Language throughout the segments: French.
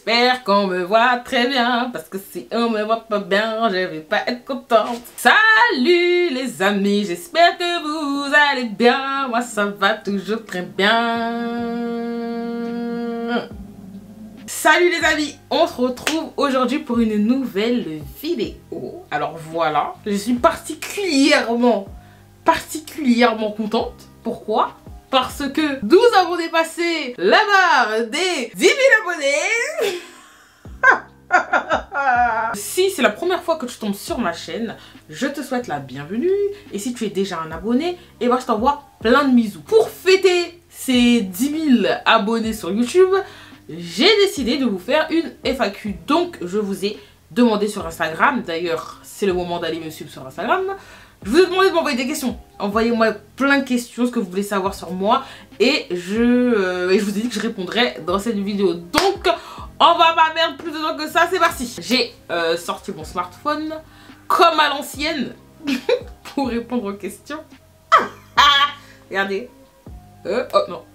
j'espère qu'on me voit très bien. Parce que si on me voit pas bien, je vais pas être contente. Salut les amis, j'espère que vous allez bien. Moi ça va toujours très bien. Salut les amis, on se retrouve aujourd'hui pour une nouvelle vidéo. Alors voilà, je suis particulièrement contente. Pourquoi ? Parce que nous avons dépassé la barre des 10 000 abonnés. Si c'est la première fois que tu tombes sur ma chaîne, je te souhaite la bienvenue. Et si tu es déjà un abonné, eh ben je t'envoie plein de bisous. Pour fêter ces 10 000 abonnés sur YouTube, j'ai décidé de vous faire une FAQ. Donc je vous ai demandé sur Instagram, d'ailleurs c'est le moment d'aller me suivre sur Instagram. Je vous ai demandé de m'envoyer des questions. Envoyez-moi plein de questions, ce que vous voulez savoir sur moi. Et je vous ai dit que je répondrai dans cette vidéo. Donc, on va pas perdre plus de temps que ça, c'est parti. J'ai sorti mon smartphone, comme à l'ancienne, pour répondre aux questions. Regardez. Oh non.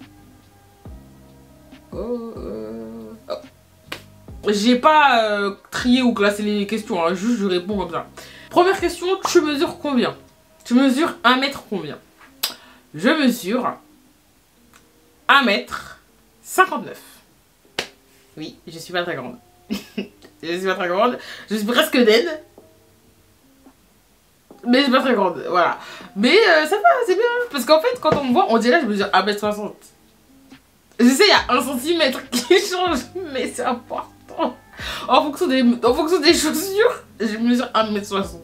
J'ai pas trié ou classé les questions, hein, juste je réponds comme ça. Première question, tu mesures combien? Tu mesures 1 mètre combien? Je mesure 1,59 m. Oui, je suis pas très grande. Je suis pas très grande. Je suis presque naine. Mais je suis pas très grande, voilà. Mais ça va, c'est bien. Parce qu'en fait, quand on me voit, on dirait que je mesure 1,60 m. Je sais, il y a 1 cm qui change, mais c'est important. En fonction des chaussures, je mesure 1,60 m.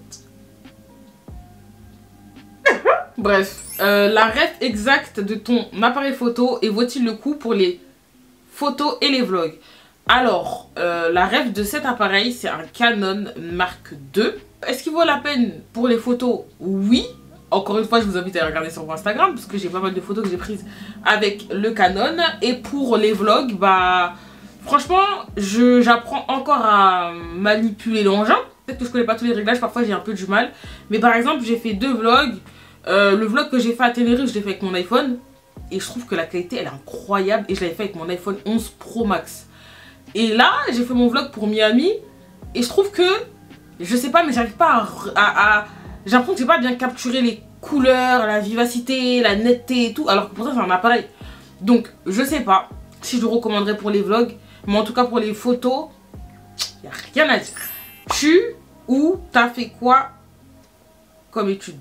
Bref, la ref exacte de ton appareil photo et vaut-il le coup pour les photos et les vlogs? Alors, la ref de cet appareil, c'est un Canon Mark II. Est-ce qu'il vaut la peine pour les photos? Oui. Encore une fois, je vous invite à regarder sur mon Instagram parce que j'ai pas mal de photos que j'ai prises avec le Canon. Et pour les vlogs, bah franchement, j'apprends encore à manipuler l'engin. Peut-être que je connais pas tous les réglages, parfois j'ai un peu du mal. Mais par exemple, j'ai fait 2 vlogs. Le vlog que j'ai fait à Tenerife, je l'ai fait avec mon iPhone. Et je trouve que la qualité, elle est incroyable. Et je l'avais fait avec mon iPhone 11 Pro Max. Et là, j'ai fait mon vlog pour Miami. Et je trouve que, je sais pas, mais j'arrive pas j'ai l'impression que j'ai pas bien capturé les couleurs, la vivacité, la netteté et tout. Alors que pourtant, c'est un appareil. Donc, je sais pas si je le recommanderais pour les vlogs. Mais en tout cas, pour les photos, y a rien à dire. Tu ou t'as fait quoi comme étude?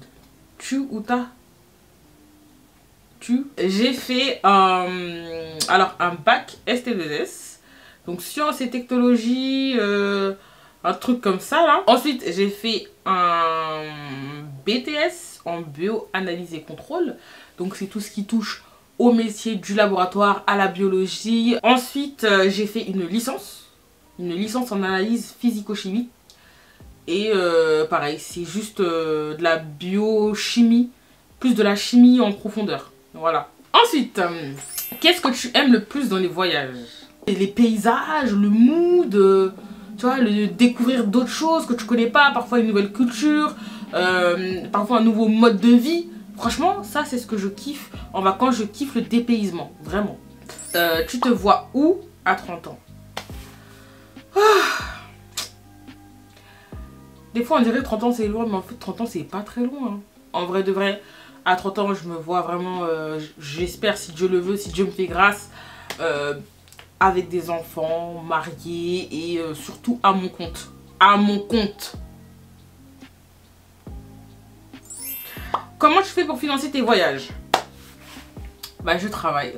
J'ai fait alors un bac ST2S, donc sciences et technologies, un truc comme ça là. Ensuite j'ai fait un BTS en bioanalyse et contrôle, donc c'est tout ce qui touche au métier du laboratoire, à la biologie. Ensuite j'ai fait une licence en analyse physico-chimie. Et pareil, c'est juste de la biochimie, plus de la chimie en profondeur. Voilà. Ensuite, qu'est-ce que tu aimes le plus dans les voyages? Les paysages, le mood, tu vois, le découvrir d'autres choses que tu connais pas, parfois une nouvelle culture, parfois un nouveau mode de vie. Franchement, ça c'est ce que je kiffe. En vacances, je kiffe le dépaysement, vraiment. Tu te vois où à 30 ans? Des fois on dirait 30 ans c'est loin, mais en fait 30 ans c'est pas très loin. En vrai de vrai, à 30 ans je me vois vraiment, j'espère si Dieu le veut, si Dieu me fait grâce, avec des enfants, mariés et surtout à mon compte. À mon compte. Comment tu fais pour financer tes voyages? Bah je travaille.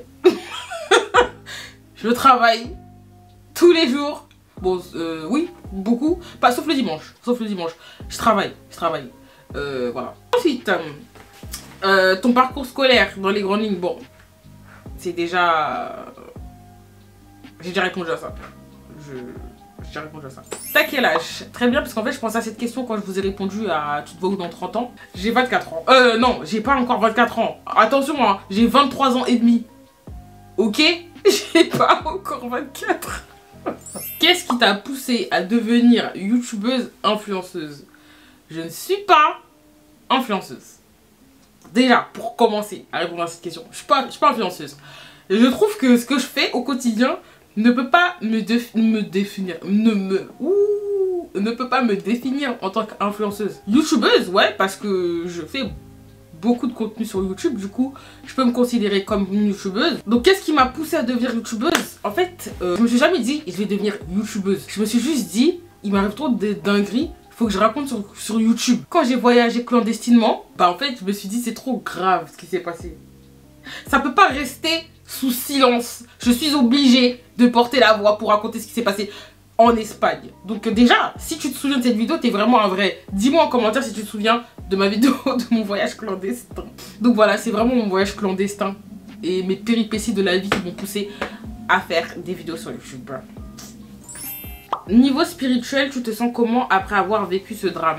Je travaille tous les jours. Bon, oui, beaucoup. Pas sauf le dimanche. Sauf le dimanche. Je travaille. Voilà. Ensuite, ton parcours scolaire dans les grandes lignes. Bon, c'est déjà... J'ai déjà répondu à ça. J'ai déjà répondu à ça. T'as quel âge? Très bien, parce qu'en fait, je pensais à cette question quand je vous ai répondu à tu te vois où dans 30 ans. J'ai 24 ans. Non, j'ai pas encore 24 ans. Attention, hein, j'ai 23 ans et demi. Ok? J'ai pas encore 24. Qu'est-ce qui t'a poussé à devenir youtubeuse influenceuse? Je ne suis pas influenceuse. Déjà, pour commencer à répondre à cette question, je suis pas influenceuse. Je trouve que ce que je fais au quotidien ne peut pas me définir. Ne peut pas me définir en tant qu'influenceuse. YouTubeuse, ouais, parce que je fais beaucoup de contenu sur YouTube, du coup, je peux me considérer comme une YouTubeuse. Donc, qu'est-ce qui m'a poussée à devenir YouTubeuse? En fait, je me suis jamais dit, je vais devenir YouTubeuse. Je me suis juste dit, il m'arrive trop de dingueries, il faut que je raconte sur YouTube. Quand j'ai voyagé clandestinement, bah en fait, je me suis dit, c'est trop grave ce qui s'est passé. Ça peut pas rester sous silence. Je suis obligée de porter la voix pour raconter ce qui s'est passé en Espagne. Donc déjà, si tu te souviens de cette vidéo, t'es vraiment un vrai. Dis-moi en commentaire si tu te souviens de ma vidéo de mon voyage clandestin. Donc voilà, c'est vraiment mon voyage clandestin et mes péripéties de la vie qui m'ont poussé à faire des vidéos sur YouTube. Niveau spirituel, tu te sens comment après avoir vécu ce drame?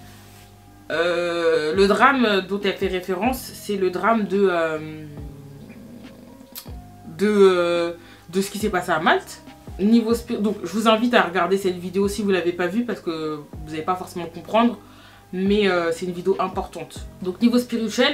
Le drame dont elle fait référence, c'est le drame de ce qui s'est passé à Malte. Niveau donc je vous invite à regarder cette vidéo si vous ne l'avez pas vue parce que vous n'allez pas forcément comprendre, mais c'est une vidéo importante. Donc niveau spirituel,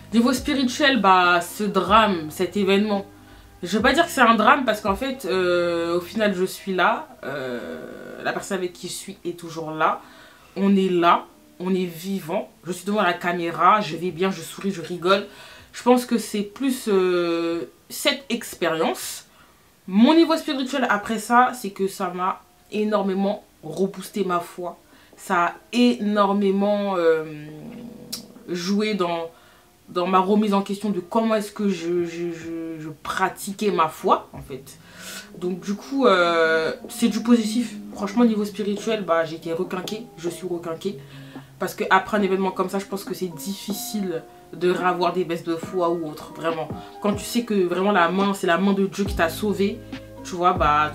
bah ce drame, cet événement, je vais pas dire que c'est un drame parce qu'en fait au final je suis là, la personne avec qui je suis est toujours là, on est là, on est vivant, je suis devant la caméra, je vais bien, je souris, je rigole. Je pense que c'est plus cette expérience. Mon niveau spirituel après ça, c'est que ça m'a énormément reboosté ma foi. Ça a énormément joué dans ma remise en question de comment est-ce que je pratiquais ma foi en fait. Donc du coup, c'est du positif. Franchement, niveau spirituel, bah, j'ai été requinquée, je suis requinquée. Parce qu'après un événement comme ça, je pense que c'est difficile de revoir des baisses de foi ou autre, vraiment. Quand tu sais que vraiment la main, c'est la main de Dieu qui t'a sauvé, tu vois, bah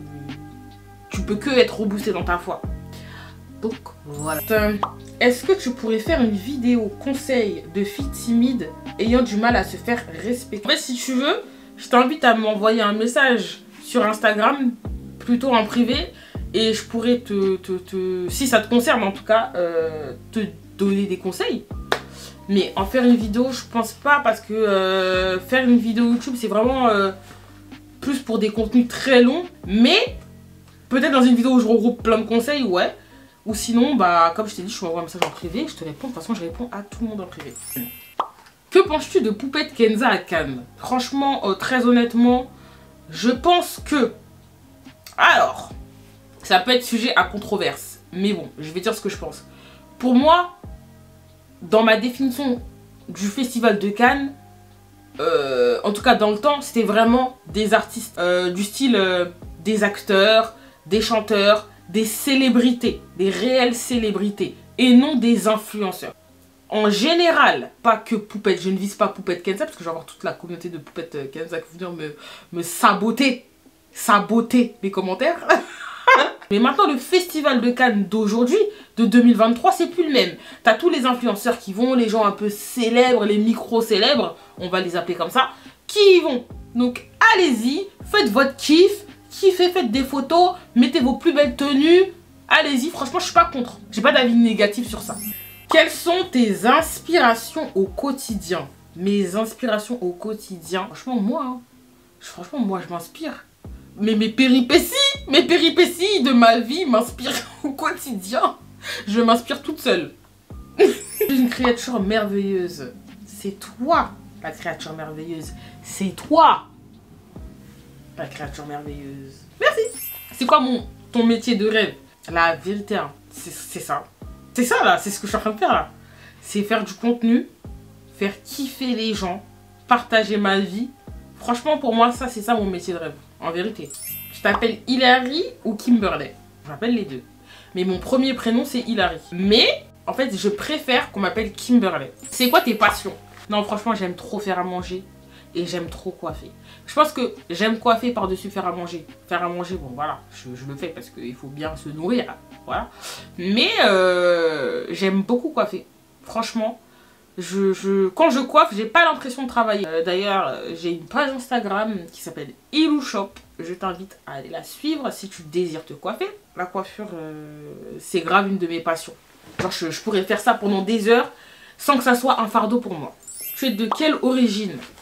tu peux que être reboosté dans ta foi. Donc voilà. Est-ce que tu pourrais faire une vidéo conseil de filles timides ayant du mal à se faire respecter? En fait, si tu veux, je t'invite à m'envoyer un message sur Instagram, plutôt en privé, et je pourrais si ça te concerne en tout cas, te donner des conseils. Mais en faire une vidéo, je pense pas parce que faire une vidéo YouTube, c'est vraiment plus pour des contenus très longs. Mais peut-être dans une vidéo où je regroupe plein de conseils, ouais. Ou sinon, bah comme je t'ai dit, je m'envoie un message en privé, je te réponds. De toute façon, je réponds à tout le monde en privé. Que penses-tu de Poupette Kenza à Cannes? Franchement, très honnêtement, je pense que... Alors, ça peut être sujet à controverse. Mais bon, je vais dire ce que je pense. Pour moi... Dans ma définition du festival de Cannes, en tout cas dans le temps, c'était vraiment des artistes du style des acteurs, des chanteurs, des célébrités, des réelles célébrités et non des influenceurs. En général, pas que Poupette, je ne vise pas Poupette Kenza parce que je vais avoir toute la communauté de Poupette Kenza qui vont venir me saboter mes commentaires. Mais maintenant, le festival de Cannes d'aujourd'hui, de 2023, c'est plus le même. T'as tous les influenceurs qui vont, les gens un peu célèbres, les micro-célèbres, on va les appeler comme ça, qui y vont. Donc, allez-y, faites votre kiff, kiffez, faites des photos, mettez vos plus belles tenues. Allez-y, franchement, je suis pas contre. J'ai pas d'avis négatif sur ça. Quelles sont tes inspirations au quotidien? Mes inspirations au quotidien, franchement, moi, je m'inspire. Mais mes péripéties de ma vie m'inspirent au quotidien. Je m'inspire toute seule. Je suis une créature merveilleuse. C'est toi, la créature merveilleuse. C'est toi, la créature merveilleuse. Merci. C'est quoi ton métier de rêve? La vérité, hein, c'est ça. C'est ça là, c'est ce que je suis en train de faire là. C'est faire du contenu, faire kiffer les gens, partager ma vie. Franchement, pour moi, ça, c'est ça mon métier de rêve. En vérité. Tu t'appelles Hilary ou Kimberley? J'appelle les deux. Mais mon premier prénom, c'est Hilary. Mais, en fait, je préfère qu'on m'appelle Kimberley. C'est quoi tes passions? Non, franchement, j'aime trop faire à manger. Et j'aime trop coiffer. Je pense que j'aime coiffer par-dessus faire à manger. Faire à manger, bon, voilà. Je le fais parce qu'il faut bien se nourrir. Voilà. Mais, j'aime beaucoup coiffer. Franchement. Quand je coiffe, j'ai pas l'impression de travailler. D'ailleurs, j'ai une page Instagram qui s'appelle Iloushop. Je t'invite à aller la suivre si tu désires te coiffer. La coiffure, c'est grave une de mes passions. Genre, je pourrais faire ça pendant des heures sans que ça soit un fardeau pour moi. Tu es de quelle origine?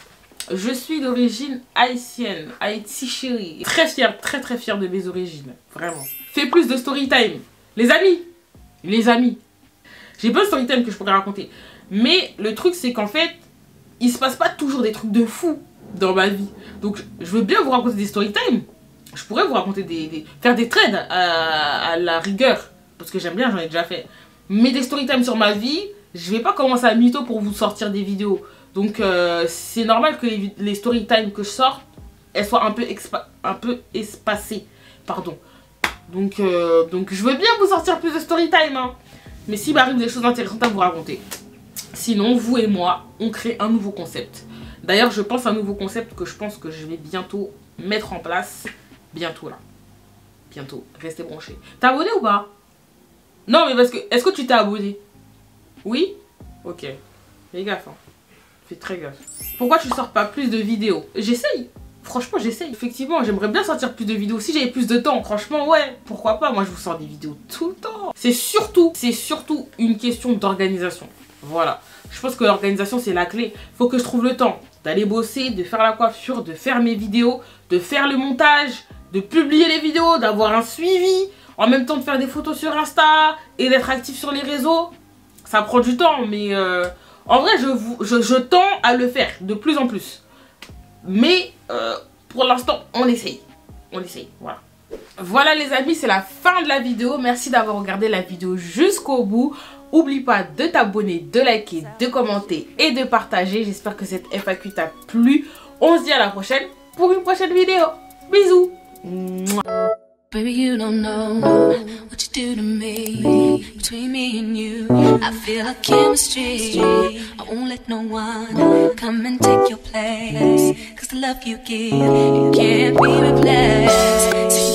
Je suis d'origine haïtienne, Haïti chérie. Très fière, très très fière de mes origines, vraiment. Fais plus de story time. Les amis, j'ai pas de story time que je pourrais raconter. Mais le truc c'est qu'en fait, il se passe pas toujours des trucs de fou dans ma vie. Donc je veux bien vous raconter des story time. Je pourrais vous raconter faire des trades à la rigueur. Parce que j'aime bien, j'en ai déjà fait. Mais des story time sur ma vie, je vais pas commencer à mytho pour vous sortir des vidéos. Donc c'est normal que les story time que je sors, elles soient un peu espacées. Pardon. Donc je veux bien vous sortir plus de story time. Hein. Mais s'il m'arrive des choses intéressantes à vous raconter. Sinon, vous et moi, on crée un nouveau concept. D'ailleurs, je pense à un nouveau concept que je pense que je vais bientôt mettre en place. Bientôt là. Bientôt. Restez branchés. T'es abonné ou pas? Non, mais parce que... Est-ce que tu t'es abonné? Oui? Ok. Fais gaffe. Hein. Fais très gaffe. Pourquoi tu sors pas plus de vidéos? J'essaye. Franchement, j'essaye. Effectivement, j'aimerais bien sortir plus de vidéos. Si j'avais plus de temps, franchement, ouais. Pourquoi pas? Moi, je vous sors des vidéos tout le temps. C'est surtout une question d'organisation. Voilà. Je pense que l'organisation, c'est la clé. Faut que je trouve le temps d'aller bosser, de faire la coiffure, de faire mes vidéos, de faire le montage, de publier les vidéos, d'avoir un suivi, en même temps de faire des photos sur Insta et d'être actif sur les réseaux. Ça prend du temps, mais en vrai, je tends à le faire de plus en plus. Mais pour l'instant, on essaye. On essaye, voilà. Voilà les amis, c'est la fin de la vidéo. Merci d'avoir regardé la vidéo jusqu'au bout. N'oublie pas de t'abonner, de liker, de commenter et de partager. J'espère que cette FAQ t'a plu. On se dit à la prochaine pour une prochaine vidéo. Bisous. Baby, you don't know what you do to me. Between me and you, I feel like chemistry. I won't let no one come and take your place. Cause the love you give, it can't be replaced.